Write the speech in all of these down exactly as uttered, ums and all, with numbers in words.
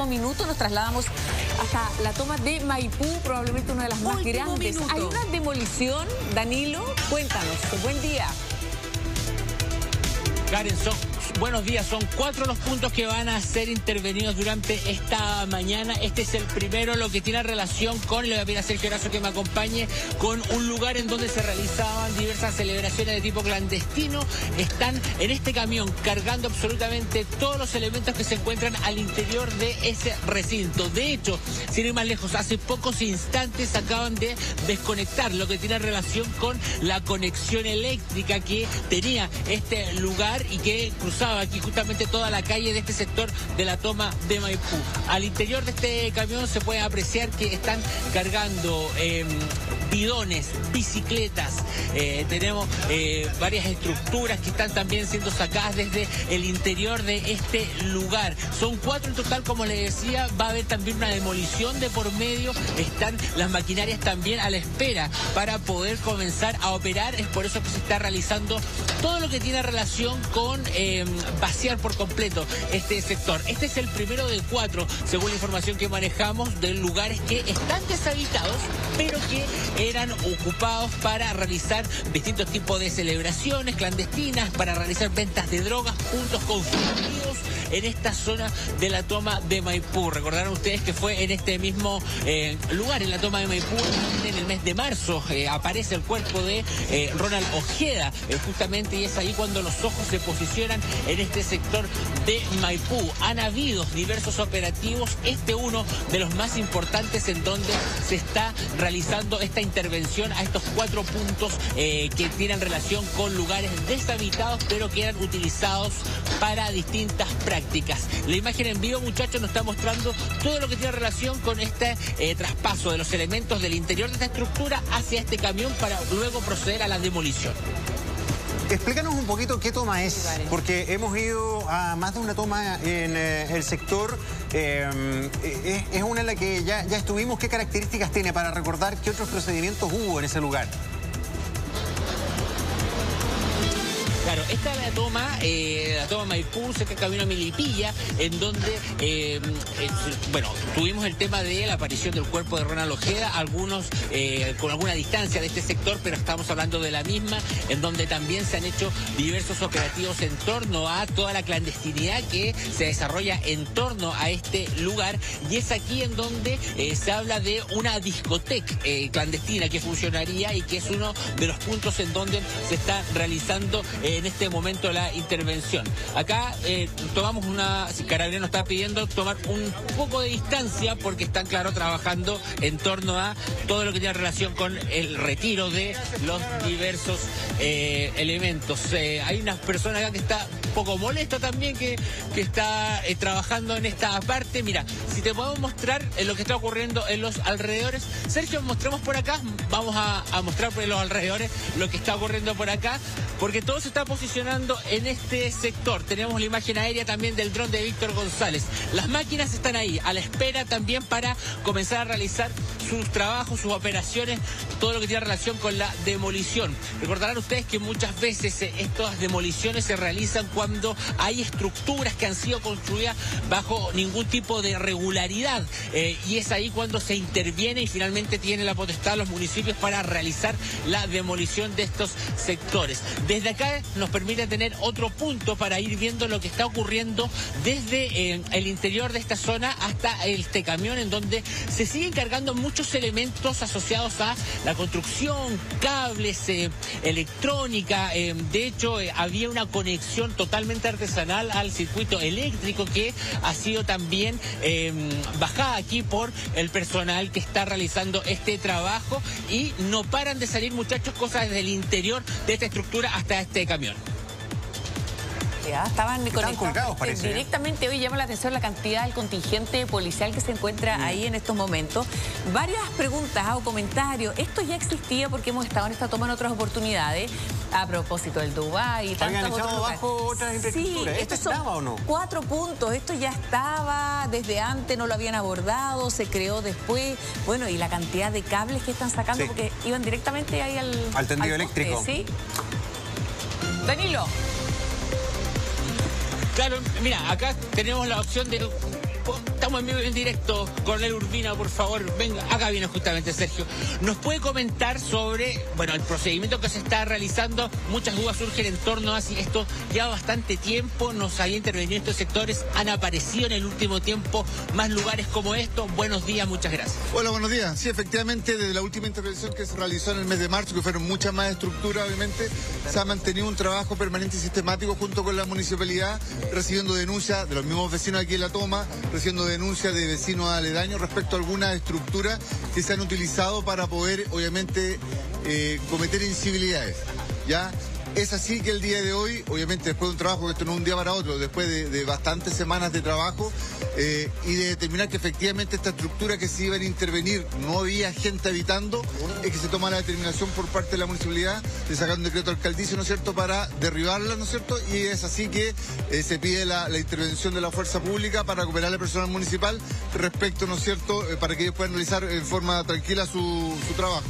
minuto nos trasladamos hasta la toma de Maipú, probablemente una de las más Último grandes. minuto. ¿Hay una demolición, Danilo? Cuéntanos. Buen día. Karen, son, buenos días. Son cuatro los puntos que van a ser intervenidos durante esta mañana. Este es el primero, lo que tiene relación con, le voy a pedir a Sergio Horacio que me acompañe, con un lugar en donde se realizaban diversas celebraciones de tipo clandestino. Están en este camión cargando absolutamente todos los elementos que se encuentran al interior de ese recinto. De hecho, sin ir más lejos, hace pocos instantes acaban de desconectar lo que tiene relación con la conexión eléctrica que tenía este lugar y que cruzaba aquí justamente toda la calle de este sector de la toma de Maipú. Al interior de este camión se puede apreciar que están cargando eh, bidones, bicicletas, eh, tenemos eh, varias estructuras que están también siendo sacadas desde el interior de este lugar. Son cuatro en total, como les decía, va a haber también una demolición de por medio, están las maquinarias también a la espera para poder comenzar a operar. Es por eso que se está realizando todo lo que tiene relación con eh, vaciar por completo este sector. Este es el primero de cuatro, según la información que manejamos, de lugares que están deshabitados, pero que eran ocupados para realizar distintos tipos de celebraciones clandestinas, para realizar ventas de drogas, puntos conflictivos en esta zona de la toma de Maipú. Recordaron ustedes que fue en este mismo eh, lugar, en la toma de Maipú, en el mes de marzo, eh, aparece el cuerpo de eh, Ronald Ojeda, eh, justamente, y es ahí cuando los ojos se posicionan en este sector de Maipú. Han habido diversos operativos, este uno de los más importantes en donde se está realizando esta intervención a estos cuatro puntos eh, que tienen relación con lugares deshabitados, pero que eran utilizados para distintas prácticas. La imagen en vivo, muchachos, nos está mostrando todo lo que tiene relación con este eh, traspaso de los elementos del interior de esta estructura hacia este camión para luego proceder a la demolición. Explícanos un poquito qué toma es, porque hemos ido a más de una toma en eh, el sector. Eh, es, es una en la que ya, ya estuvimos. ¿Qué características tiene para recordar qué otros procedimientos hubo en ese lugar? Claro, esta es la toma, eh, la toma Maipú, cerca del camino a Milipilla, en donde, eh, eh, bueno, tuvimos el tema de la aparición del cuerpo de Ronald Ojeda, algunos eh, con alguna distancia de este sector, pero estamos hablando de la misma, en donde también se han hecho diversos operativos en torno a toda la clandestinidad que se desarrolla en torno a este lugar, y es aquí en donde eh, se habla de una discoteca eh, clandestina que funcionaría y que es uno de los puntos en donde se está realizando eh, en este momento la intervención. Acá eh, tomamos una, si Carabineros nos está pidiendo tomar un poco de distancia porque están, claro, trabajando en torno a todo lo que tiene relación con el retiro de los diversos eh, elementos. Eh, hay una persona acá que está un poco molesta también, que, que está eh, trabajando en esta parte. Mira, si te podemos mostrar eh, lo que está ocurriendo en los alrededores. Sergio, mostremos por acá, vamos a, a mostrar por los alrededores lo que está ocurriendo por acá, porque todo se está posicionando en este sector. Tenemos la imagen aérea también del dron de Víctor González. Las máquinas están ahí, a la espera también para comenzar a realizar sus trabajos, sus operaciones, todo lo que tiene relación con la demolición. Recordarán ustedes que muchas veces eh, estas demoliciones se realizan cuando hay estructuras que han sido construidas bajo ningún tipo de regularidad, eh, y es ahí cuando se interviene y finalmente tiene la potestad los municipios para realizar la demolición de estos sectores. Desde acá nos permite tener otro punto para ir viendo lo que está ocurriendo desde eh, el interior de esta zona hasta este camión, en donde se siguen cargando muchos elementos asociados a la construcción, cables, eh, electrónica. Eh, de hecho, eh, había una conexión totalmente artesanal al circuito eléctrico que ha sido también eh, bajada aquí por el personal que está realizando este trabajo, y no paran de salir, muchachos, cosas desde el interior de esta estructura hasta este camión. Ya, estaban Están colgados, parece. Directamente hoy llama la atención la cantidad del contingente policial que se encuentra mm. ahí en estos momentos. Varias preguntas o comentarios. Esto ya existía porque hemos estado en esta toma en otras oportunidades, a propósito del Dubái y tantos otros lugares. Bajo otras infraestructuras. Sí, ¿Esto estos estaba o no? Cuatro puntos. Esto ya estaba desde antes, no lo habían abordado, se creó después. Bueno, y la cantidad de cables que están sacando, sí, porque iban directamente ahí al... Al tendido al poste, eléctrico. ¿sí? Danilo. Claro, mira, acá tenemos la opción de Estamos en vivo y en directo. Coronel Urbina, por favor, venga. Acá viene justamente Sergio. ¿Nos puede comentar sobre, bueno, el procedimiento que se está realizando? Muchas dudas surgen en torno a si esto lleva bastante tiempo, nos había intervenido en estos sectores, han aparecido en el último tiempo más lugares como estos. Buenos días, muchas gracias. Hola, buenos días. Sí, efectivamente, desde la última intervención que se realizó en el mes de marzo, que fueron muchas más estructuras, obviamente, se ha mantenido un trabajo permanente y sistemático junto con la municipalidad, recibiendo denuncias de los mismos vecinos aquí en La Toma, recibiendo denuncias de vecinos aledaños respecto a algunas estructuras que se han utilizado para poder, obviamente, eh, cometer incivilidades, ¿ya? Es así que el día de hoy, obviamente después de un trabajo que esto no es un día para otro, después de, de bastantes semanas de trabajo eh, y de determinar que efectivamente esta estructura que se iba a intervenir no había gente habitando, es que se toma la determinación por parte de la municipalidad de sacar un decreto alcaldicio, ¿no es cierto?, para derribarla, ¿no es cierto?, y es así que eh, se pide la, la intervención de la fuerza pública para recuperar al personal municipal respecto, ¿no es cierto?, eh, para que ellos puedan realizar en forma tranquila su, su trabajo.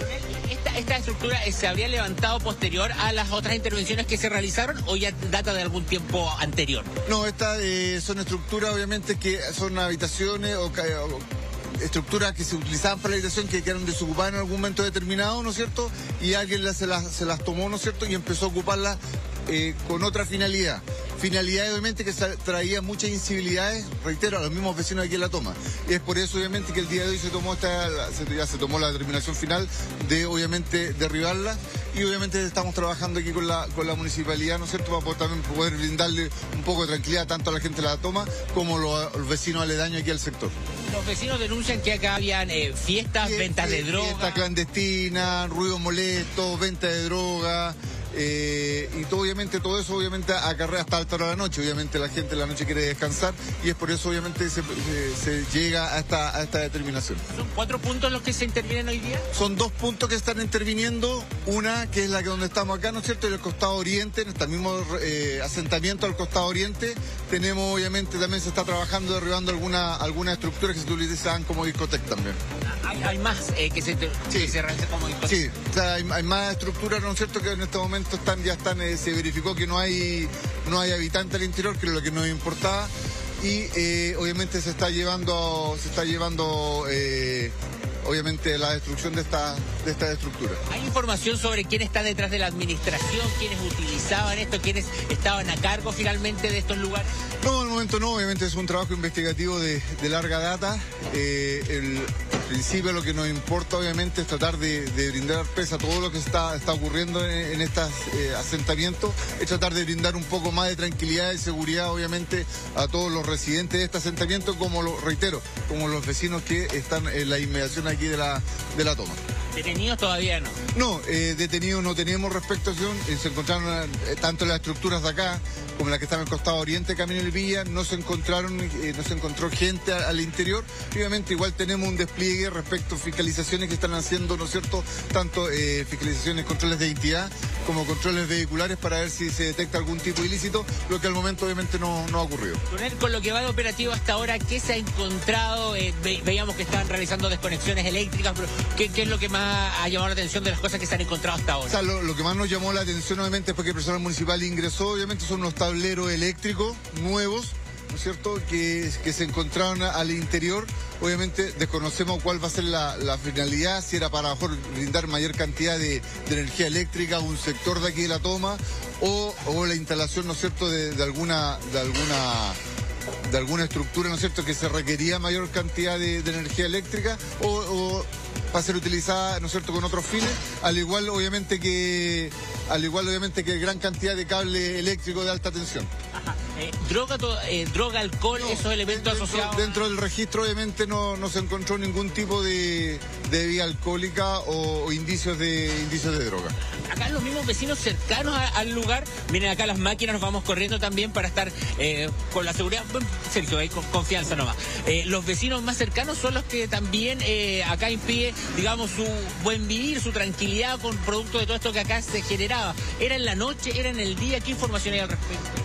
Esta, esta estructura se habría levantado posterior a las otras intervenciones que se realizaron o ya data de algún tiempo anterior? No, estas eh, son estructuras obviamente que son habitaciones o, o estructuras que se utilizaban para la habitación que quedaron desocupadas en algún momento determinado, ¿no es cierto? Y alguien las, se, las, se las tomó, ¿no es cierto? Y empezó a ocuparlas eh, con otra finalidad. Finalidad obviamente que traía muchas incivilidades, reitero, a los mismos vecinos aquí en La Toma. Y es por eso obviamente que el día de hoy se tomó esta, se, ya se tomó la determinación final de obviamente derribarla y obviamente estamos trabajando aquí con la, con la municipalidad, ¿no es cierto?, para poder, también poder brindarle un poco de tranquilidad tanto a la gente de La Toma como los, los vecinos aledaños aquí al sector. Los vecinos denuncian que acá habían eh, fiestas, Fie ventas de droga. Fiestas clandestinas, ruido molesto, venta de droga. Eh, y todo, obviamente todo eso obviamente acarrea hasta alta hora de la noche. Obviamente la gente en la noche quiere descansar y es por eso obviamente se, se, se llega a esta, a esta determinación. ¿Son cuatro puntos los que se intervienen hoy día? Son dos puntos que están interviniendo, una que es la que donde estamos acá, ¿no es cierto?, en el costado oriente, en este mismo eh, asentamiento al costado oriente. Tenemos obviamente también se está trabajando derribando alguna, algunas estructuras que se utilizaban como discoteca también. Hay, hay más eh, que se, sí. que se realizan como discoteca. Sí, o sea, hay, hay más estructuras, ¿no es cierto?, que en este momento están ya están eh, se verificó que no hay no hay habitantes al interior, que es lo que nos importaba, y eh, obviamente se está llevando se está llevando eh, obviamente la destrucción de esta de esta estructura. ¿Hay información sobre quién está detrás de la administración, quiénes utilizaban esto, quiénes estaban a cargo finalmente de estos lugares? No, al momento no, obviamente es un trabajo investigativo de, de larga data. Eh, el, al principio lo que nos importa obviamente es tratar de, de brindar pese a todo lo que está, está ocurriendo en, en estos eh, asentamientos, es tratar de brindar un poco más de tranquilidad y seguridad obviamente a todos los residentes de este asentamiento, como lo reitero, como los vecinos que están en la inmediación aquí de la, de la Toma. ¿Detenidos todavía no? No, eh, detenidos no tenemos respecto a eso. Eh, se encontraron eh, tanto las estructuras de acá como las que están al costado oriente, Camino del Villa, no se encontraron, eh, no se encontró gente a, al interior. Obviamente igual tenemos un despliegue respecto a fiscalizaciones que están haciendo, ¿no es cierto?, tanto eh, fiscalizaciones, controles de identidad como controles vehiculares para ver si se detecta algún tipo de ilícito, lo que al momento obviamente no, no ha ocurrido. Con lo que va de operativo hasta ahora, ¿qué se ha encontrado? Eh, ve, veíamos que estaban realizando desconexiones eléctricas, pero ¿qué, qué es lo que más ha llamado la atención de las cosas que se han encontrado hasta ahora? O sea, lo, lo que más nos llamó la atención obviamente fue que el personal municipal ingresó, obviamente son unos tableros eléctricos nuevos, ¿no es cierto?, que, que se encontraron al interior. Obviamente desconocemos cuál va a ser la, la finalidad, si era para mejor brindar mayor cantidad de, de energía eléctrica a un sector de aquí de La Toma o, o la instalación, ¿no es cierto?, de, de alguna de alguna de alguna estructura, ¿no es cierto?, que se requería mayor cantidad de, de energía eléctrica o, o para ser utilizada, ¿no es cierto?, con otros fines, al igual obviamente que al igual obviamente que gran cantidad de cable eléctrico de alta tensión. Ajá. Eh, droga, eh, droga, alcohol, no, esos elementos dentro, asociados. Dentro del registro obviamente no, no se encontró ningún tipo de, de bebida alcohólica o, o indicios de indicios de droga. Acá los mismos vecinos cercanos a, al lugar, miren acá las máquinas, nos vamos corriendo también para estar eh, con la seguridad. Bueno, Sergio, hay con confianza nomás. Eh, los vecinos más cercanos son los que también eh, acá impide, digamos, su buen vivir, su tranquilidad con producto de todo esto que acá se generaba. ¿Era en la noche, era en el día? ¿Qué información hay al respecto?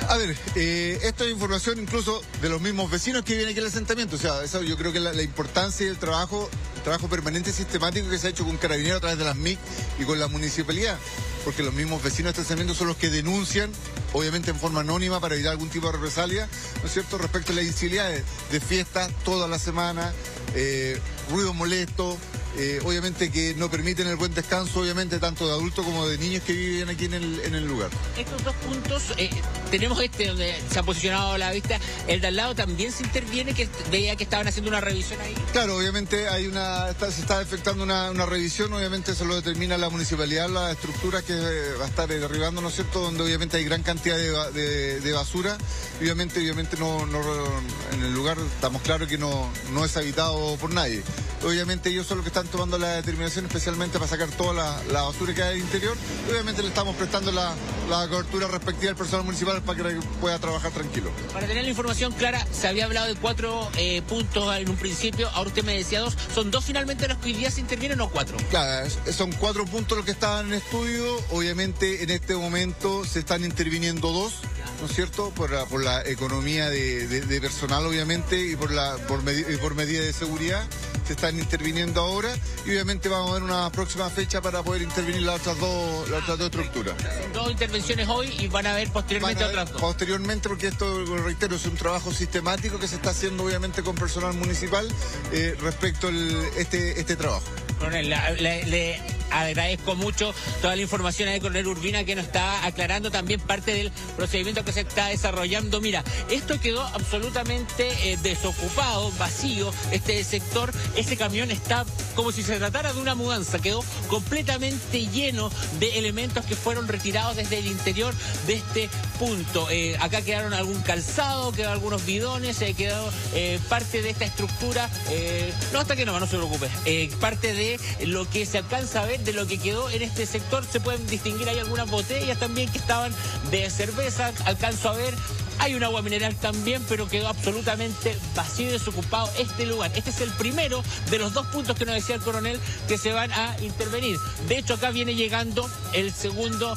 A ver, eh, esto es información incluso de los mismos vecinos que vienen aquí al asentamiento. O sea, eso yo creo que la, la importancia del trabajo, el trabajo permanente y sistemático que se ha hecho con Carabineros a través de las M I C y con la municipalidad. Porque los mismos vecinos de este asentamiento son los que denuncian, obviamente en forma anónima para evitar algún tipo de represalia, ¿no es cierto?, respecto a las incivilidades de fiestas toda la semana, eh, ruido molesto. Eh, obviamente que no permiten el buen descanso, obviamente, tanto de adultos como de niños que viven aquí en el, en el lugar. Estos dos puntos, eh, tenemos este donde se ha posicionado a la vista, el de al lado también se interviene, que veía que estaban haciendo una revisión ahí. Claro, obviamente hay una, está, se está efectuando una, una revisión, obviamente eso lo determina la municipalidad, la estructura que va a estar derribando, ¿no es cierto?, donde obviamente hay gran cantidad de, de, de basura, y obviamente, obviamente no, no, en el lugar estamos claros que no, no es habitado por nadie. Obviamente ellos son los que están tomando la determinación especialmente para sacar toda la, la basura que hay al interior. Obviamente le estamos prestando la, la cobertura respectiva al personal municipal para que pueda trabajar tranquilo. Para tener la información clara, se había hablado de cuatro eh, puntos en un principio, ahora usted me decía dos. ¿Son dos finalmente los que hoy día se intervienen o cuatro? Claro, son cuatro puntos los que estaban en estudio. Obviamente en este momento se están interviniendo dos, ¿no es cierto?, por la, por la economía de, de, de personal, obviamente, y por, la, por, medi y por medidas de seguridad. Se están interviniendo ahora y obviamente vamos a ver una próxima fecha para poder intervenir las otras dos, las otras dos estructuras. Dos intervenciones hoy y van a ver posteriormente van a ver otras dos. Posteriormente, porque esto, lo reitero, es un trabajo sistemático que se está haciendo obviamente con personal municipal eh, respecto a este, este trabajo. Coronel, le, le agradezco mucho toda la información a Coronel Urbina que nos está aclarando también parte del procedimiento que se está desarrollando. Mira, esto quedó absolutamente eh, desocupado, vacío, este sector. Ese camión está como si se tratara de una mudanza, quedó completamente lleno de elementos que fueron retirados desde el interior de este punto. Eh, acá quedaron algún calzado, quedaron algunos bidones, eh, quedó eh, parte de esta estructura, eh, no, hasta que no, no se preocupe, eh, parte de lo que se alcanza a ver, de lo que quedó en este sector. Se pueden distinguir, hay algunas botellas también que estaban de cerveza, alcanzo a ver. Hay un agua mineral también, pero quedó absolutamente vacío y desocupado este lugar. Este es el primero de los dos puntos que nos decía el coronel que se van a intervenir. De hecho, acá viene llegando el segundo...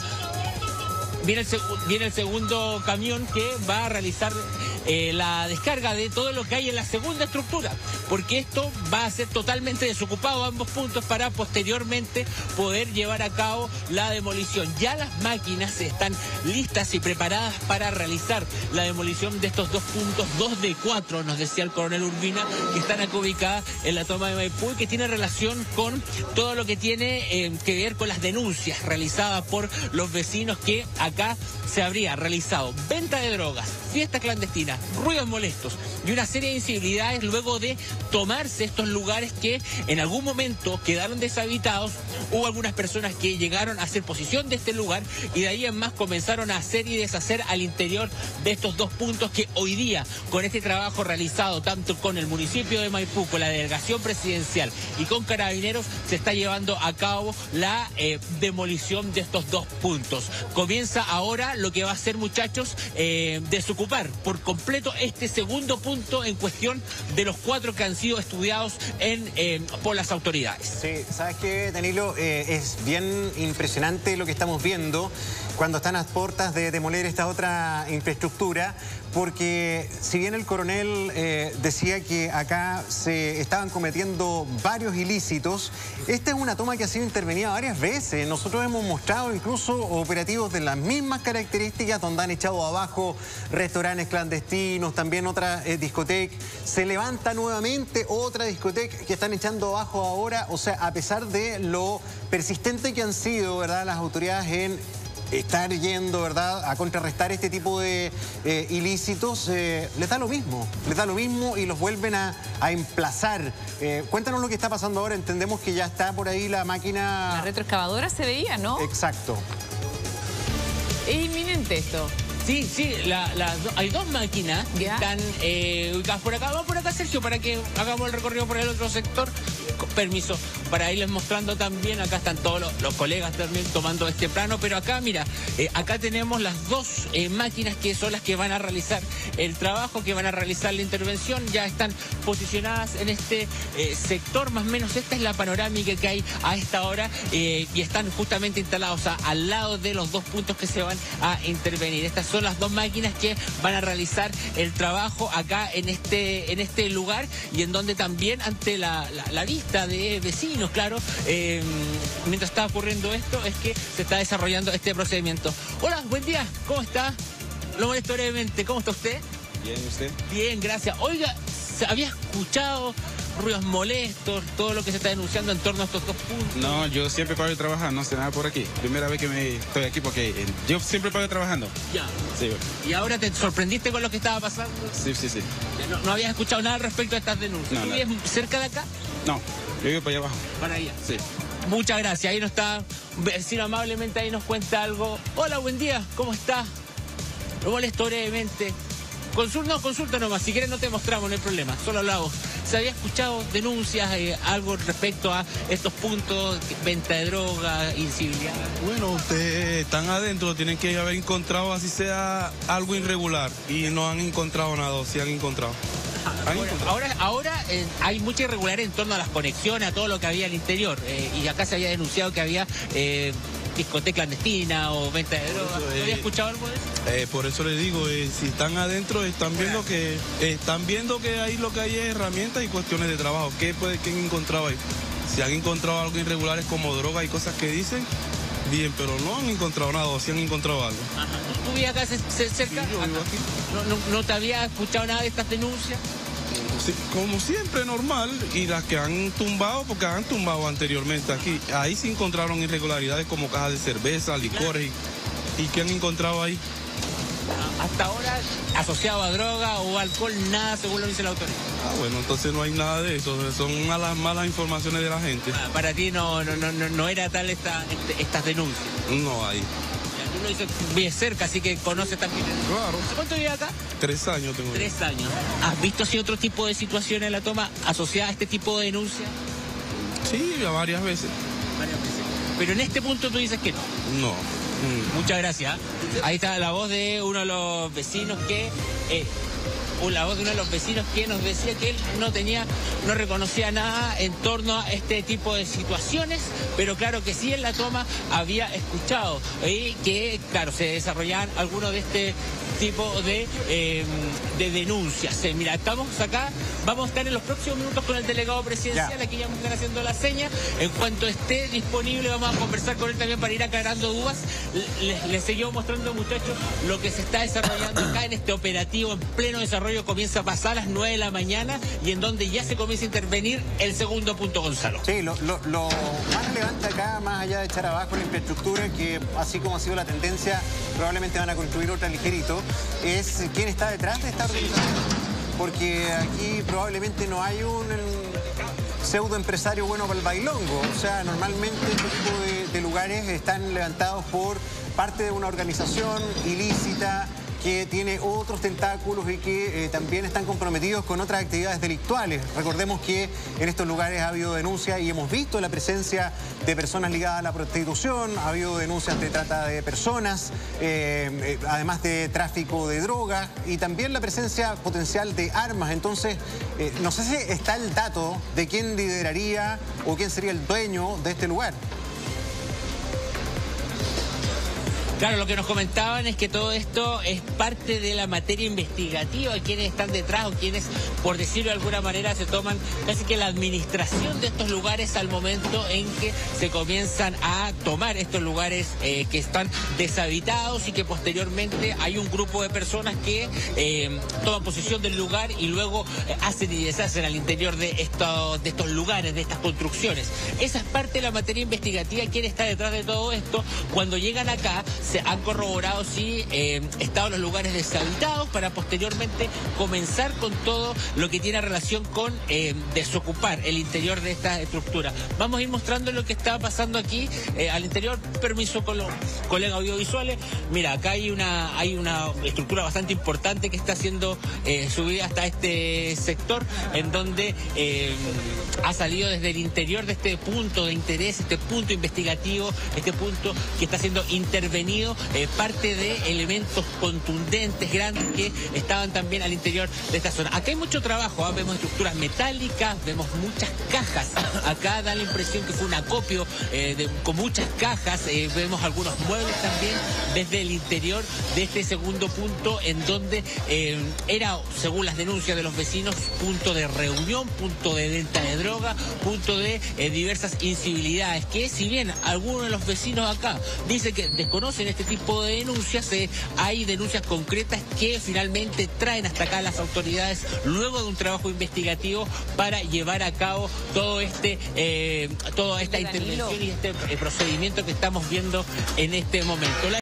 Viene el, seg viene el segundo camión que va a realizar eh, la descarga de todo lo que hay en la segunda estructura, porque esto va a ser totalmente desocupado ambos puntos para posteriormente poder llevar a cabo la demolición. Ya las máquinas están listas y preparadas para realizar la demolición de estos dos puntos, dos de cuatro, nos decía el coronel Urbina, que están acá ubicadas en la toma de Maipú y que tiene relación con todo lo que tiene eh, que ver con las denuncias realizadas por los vecinos que acá se habría realizado venta de drogas, fiestas clandestinas, ruidos molestos y una serie de incivilidades luego de tomarse estos lugares que en algún momento quedaron deshabitados. Hubo algunas personas que llegaron a hacer posesión de este lugar y de ahí en más comenzaron a hacer y deshacer al interior de estos dos puntos que hoy día, con este trabajo realizado tanto con el municipio de Maipú, con la delegación presidencial y con Carabineros, se está llevando a cabo la eh, demolición de estos dos puntos. Comienza ahora lo que va a ser, muchachos, eh, desocupar por completo este segundo punto en cuestión de los cuatro que han sido estudiados en, eh, por las autoridades. Sí, ¿sabes qué, Danilo? Eh, es bien impresionante lo que estamos viendo cuando están a puertas de demoler esta otra infraestructura, porque si bien el coronel eh, decía que acá se estaban cometiendo varios ilícitos, esta es una toma que ha sido intervenida varias veces. Nosotros hemos mostrado incluso operativos de las mismas características donde han echado abajo restaurantes clandestinos, también otras eh, discotecas. Se levanta nuevamente otra discoteca que están echando abajo ahora. O sea, a pesar de lo persistente que han sido, ¿verdad?, las autoridades en estar yendo, ¿verdad?, a contrarrestar este tipo de eh, ilícitos, eh, les da lo mismo, les da lo mismo y los vuelven a, a emplazar. Eh, cuéntanos lo que está pasando ahora. Entendemos que ya está por ahí la máquina... La retroexcavadora se veía, ¿no? Exacto. Es inminente esto. Sí, sí, la, la, hay dos máquinas que ¿Ya? están eh, ubicadas por acá. Vamos por acá, Sergio, para que hagamos el recorrido por el otro sector. Con permiso. para irles mostrando también. Acá están todos los, los colegas también tomando este plano, pero acá, mira, eh, acá tenemos las dos eh, máquinas que son las que van a realizar el trabajo, que van a realizar la intervención. Ya están posicionadas en este eh, sector, más o menos. Esta es la panorámica que hay a esta hora eh, y están justamente instalados, o sea, al lado de los dos puntos que se van a intervenir. Estas son las dos máquinas que van a realizar el trabajo acá en este, en este lugar, y en donde también ante la, la, la vista de vecinos, claro, eh, mientras está ocurriendo esto, es que se está desarrollando este procedimiento. Hola, buen día, ¿cómo está? Lo molesto brevemente, ¿cómo está usted? Bien, ¿usted? Bien, gracias. Oiga, ¿se había escuchado ruidos molestos, todo lo que se está denunciando en torno a estos dos puntos? No, yo siempre paro de trabajar, no sé nada por aquí. Primera vez que me estoy aquí porque eh, yo siempre paro trabajando. Ya. Sí, bueno. ¿Y ahora te sorprendiste con lo que estaba pasando? Sí, sí, sí. ¿No, no habías escuchado nada respecto a estas denuncias? No, ¿Tú no. vives cerca de acá? No, yo vivo para allá abajo. Para allá. Sí. Muchas gracias. Ahí nos está, un vecino amablemente ahí nos cuenta algo. Hola, buen día, ¿cómo está? Lo molesto brevemente. Consulta, no, consulta nomás, si quieres no te mostramos, no hay problema, solo hablamos. ¿Se había escuchado denuncias, eh, algo respecto a estos puntos, venta de droga, incivilidad? Bueno, ustedes están adentro, tienen que haber encontrado así sea algo irregular y no han encontrado nada, o sí han encontrado. ¿Han Ahora, encontrado? ahora, ahora eh, hay mucha irregularidad en torno a las conexiones, a todo lo que había al interior, eh, y acá se había denunciado que había eh, discoteca clandestina o venta de droga. Eso, ¿No eh, había escuchado algo de eso? Eh, por eso les digo, eh, si están adentro, están viendo que están viendo que ahí lo que hay es herramientas y cuestiones de trabajo. ¿Qué, puede, qué han encontrado ahí? Si han encontrado algo irregulares como droga y cosas que dicen, bien, pero no han encontrado nada, o si han encontrado algo. Ajá. ¿Tú, tú vivías acá ce- ce- cerca? Sí, yo vivo Acá. aquí. ¿No, no, no te había escuchado nada de estas denuncias? Sí, como siempre, normal, y las que han tumbado, porque han tumbado anteriormente aquí, ahí sí encontraron irregularidades como cajas de cerveza, licores, y, y ¿qué han encontrado ahí? Hasta ahora, asociado a droga o alcohol, nada según lo dice la autoridad. Ah, bueno, entonces no hay nada de eso, son malas, malas informaciones de la gente. Ah, Para ti no, no, no, no no era tal esta, este- estas denuncias. No hay. Ya, tú lo dices, vives cerca, así que conoces también. Claro, ¿Hace cuánto vives acá? tres años tengo. Tres años. ¿Has visto si otro tipo de situaciones en la toma asociada a este tipo de denuncias? Sí, ya varias veces. Varias veces. Pero en este punto tú dices que no. No. Mm. Muchas gracias. Ahí está la voz de uno de los vecinos que... Eh, la voz de uno de los vecinos que nos decía que él no tenía, no reconocía nada en torno a este tipo de situaciones, pero claro que sí en la toma había escuchado y que, claro, se desarrollaban algunos de este tipo de, eh, de denuncias. Eh, mira, estamos acá, vamos a estar en los próximos minutos con el delegado presidencial, Ya. aquí ya me están haciendo la seña. En cuanto esté disponible vamos a conversar con él también para ir aclarando dudas. Les, les seguimos mostrando, muchachos, lo que se está desarrollando acá en este operativo en pleno desarrollo. Comienza a pasar a las nueve de la mañana y en donde ya se comienza a intervenir el segundo punto, Gonzalo. Sí, lo, lo- lo más relevante acá, más allá de echar abajo la infraestructura, que así como ha sido la tendencia, probablemente van a construir otra ligerito, es quién está detrás de esta organización. Porque aquí probablemente no hay un pseudo empresario bueno para el bailongo. O sea, normalmente este tipo de, de lugares están levantados por parte de una organización ilícita que tiene otros tentáculos y que eh, también están comprometidos con otras actividades delictuales. Recordemos que en estos lugares ha habido denuncias y hemos visto la presencia de personas ligadas a la prostitución, ha habido denuncias de trata de personas, eh, eh, además de tráfico de drogas y también la presencia potencial de armas. Entonces, eh, no sé si está el dato de quién lideraría o quién sería el dueño de este lugar. Claro, lo que nos comentaban es que todo esto es parte de la materia investigativa, quienes están detrás o quienes, por decirlo de alguna manera, se toman casi que la administración de estos lugares al momento en que se comienzan a tomar estos lugares eh, que están deshabitados y que posteriormente hay un grupo de personas que eh, toman posesión del lugar y luego eh, hacen y deshacen al interior de estos, de estos lugares, de estas construcciones. Esa es parte de la materia investigativa, quién está detrás de todo esto. Cuando llegan acá, se han corroborado si eh, estaban los lugares deshabitados para posteriormente comenzar con todo lo que tiene relación con eh, desocupar el interior de esta estructura. Vamos a ir mostrando lo que está pasando aquí eh, al interior. Permiso con los colegas audiovisuales. Mira, acá hay una hay una estructura bastante importante que está siendo eh, subida hasta este sector, en donde eh, ha salido desde el interior de este punto de interés, este punto investigativo, este punto que está siendo intervenido, eh, parte de elementos contundentes, grandes, que estaban también al interior de esta zona. Acá hay mucho trabajo, ¿eh? Vemos estructuras metálicas, vemos muchas cajas. Acá da la impresión que fue un acopio eh, de, con muchas cajas. Eh, vemos algunos muebles también desde el interior de este segundo punto, en donde eh, era, según las denuncias de los vecinos, punto de reunión, punto de venta de droga, punto de eh, diversas incivilidades, que si bien algunos de los vecinos acá dicen que desconocen este tipo de denuncias, eh, hay denuncias concretas que finalmente traen hasta acá las autoridades luego de un trabajo investigativo para llevar a cabo todo este eh, toda esta intervención y este eh, procedimiento que estamos viendo en este momento. La